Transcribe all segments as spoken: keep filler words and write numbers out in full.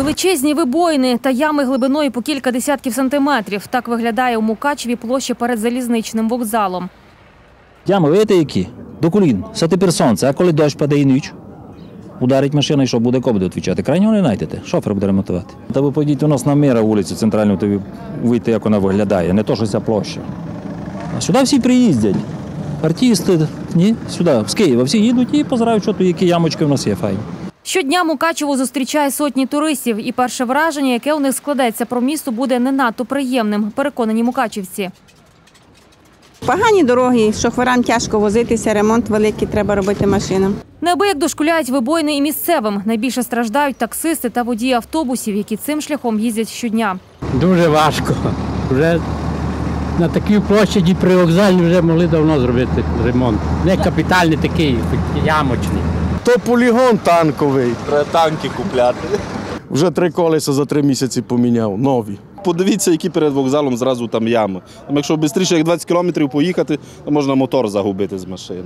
Величезні вибоїни та ями глибиною по кілька десятків сантиметрів. Так виглядає у Мукачеві площа перед залізничним вокзалом. Ями, видите які? До колін. Це тепер сонце, а коли дощ падає і ніч? Ударить машина і що, буде кого буде відповідати? Крайнього не знайдете, шофер буде ремонтувати. Та ви подійте у нас на Мира вулицю центральну, то ви увидите, як вона виглядає, не то, що ця площа. А сюди всі приїздять. Артисти, ні, сюди, з Києва, всі їдуть і позирають, що тут, які ямочки в нас є файні. Щодня Мукачево зустрічає сотні туристів. І перше враження, яке у них складеться про місто, буде не надто приємним, переконані мукачівці. Погані дороги, шоферам тяжко возитися, ремонт великий треба робити машинам. Неабияк дошкуляють вибоїни і місцевим. Найбільше страждають таксисти та водії автобусів, які цим шляхом їздять щодня. Дуже важко. Вже на такій площаді при вокзалі вже могли давно зробити ремонт. Не капітальний такий, ямочний. То полігон танковий. Треба танки купляти. Вже три колеса за три місяці поміняв, нові. Подивіться, які перед вокзалом зразу там ями. Там, якщо швидше, як двадцять кілометрів поїхати, то можна мотор загубити з машини.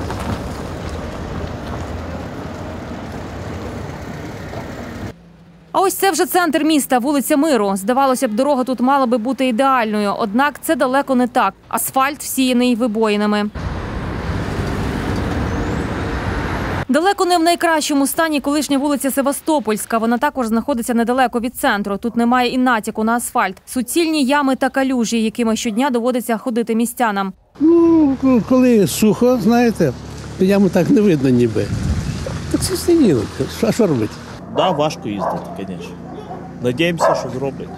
А ось це вже центр міста, вулиця Миру. Здавалося б, дорога тут мала би бути ідеальною, однак це далеко не так. Асфальт всіяний вибоїнами. Далеко не в найкращому стані колишня вулиця Севастопольська. Вона також знаходиться недалеко від центру. Тут немає і натяку на асфальт. Суцільні ями та калюжі, якими щодня доводиться ходити містянам. Ну, коли сухо, знаєте, яму так не видно ніби. Так це сиділо. А що робити? Так, да, важко їздити, звісно. Надіємося, що зроблять.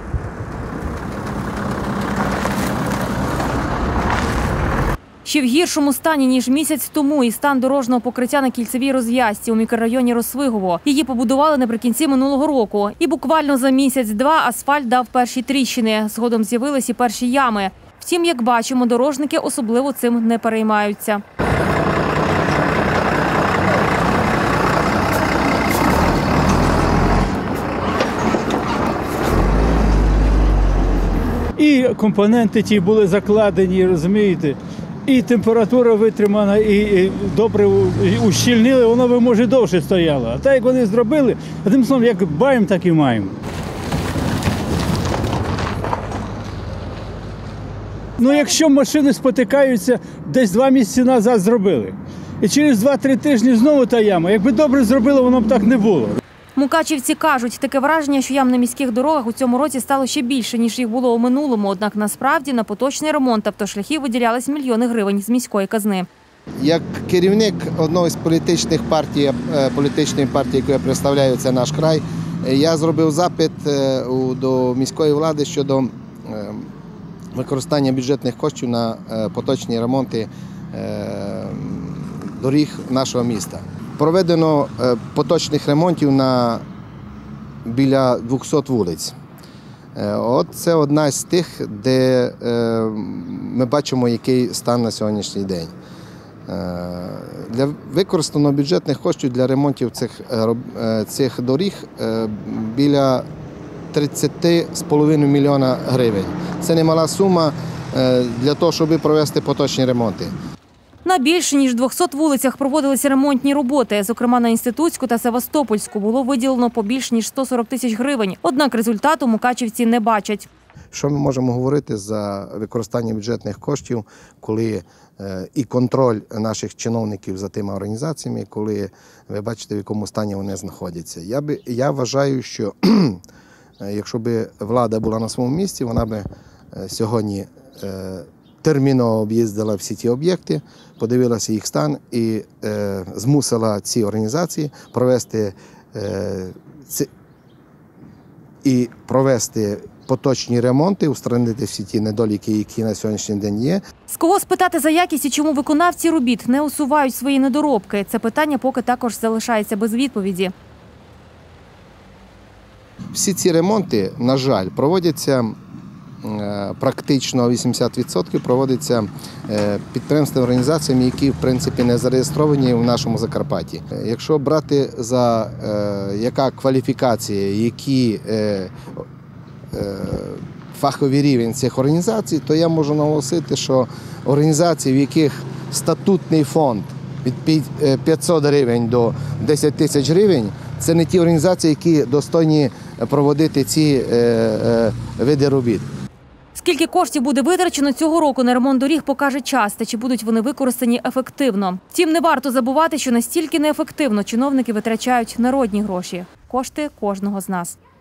Ще в гіршому стані, ніж місяць тому, і стан дорожнього покриття на кільцевій розв'язці у мікрорайоні Росвигово. Її побудували наприкінці минулого року. І буквально за місяць-два асфальт дав перші тріщини. Згодом з'явились і перші ями. Втім, як бачимо, дорожники особливо цим не переймаються. І компоненти ті були закладені, розумієте, і температура витримана, і, і добре ущільнили, воно би, може, довше стояло. А так, як вони зробили, тим словом, як маємо, так і маємо. Ну, якщо машини спотикаються, десь два місяці назад зробили. І через два-три тижні знову та яма. Якби добре зробили, воно б так не було. Мукачівці кажуть, таке враження, що ям на міських дорогах у цьому році стало ще більше, ніж їх було у минулому. Однак насправді на поточний ремонт автошляхів виділялись мільйони гривень з міської казни. Як керівник одної з політичних партій, політичної партії, яку я представляю, це «Наш край», я зробив запит до міської влади щодо використання бюджетних коштів на поточні ремонти доріг нашого міста. Проведено поточних ремонтів на біля двохсот вулиць. От це одна з тих, де ми бачимо, який стан на сьогоднішній день. Для використано бюджетних коштів для ремонтів цих, цих доріг біля тридцять з половиною мільйона гривень. Це немала сума для того, щоб провести поточні ремонти. На більше ніж двохсот вулицях проводилися ремонтні роботи. Зокрема, на Інститутську та Севастопольську було виділено по більш ніж сто сорок тисяч гривень. Однак результату мукачівці не бачать. Що ми можемо говорити за використання бюджетних коштів, коли і контроль наших чиновників за тими організаціями, коли ви бачите, в якому стані вони знаходяться. Я, би, я вважаю, що якщо б влада була на своєму місці, вона б сьогодні терміново об'їздила всі ті об'єкти, подивилася їх стан і е, змусила ці організації провести, е, ці, і провести поточні ремонти, устранити всі ті недоліки, які на сьогоднішній день є. З кого спитати за якість і чому виконавці робіт не усувають свої недоробки? Це питання поки також залишається без відповіді. Всі ці ремонти, на жаль, проводяться практично вісімдесят відсотків проводиться підприємствами, організаціями, які в принципі не зареєстровані в нашому Закарпатті. Якщо брати за яка кваліфікація, які фаховий рівень цих організацій, то я можу наголосити, що організації, в яких статутний фонд від п'ятсот гривень до десять тисяч гривень, Це не ті організації, які достойні проводити ці е, е, види робіт. Скільки коштів буде витрачено цього року на ремонт доріг, покаже час, та чи будуть вони використані ефективно. Втім, не варто забувати, що настільки неефективно чиновники витрачають народні гроші – кошти кожного з нас.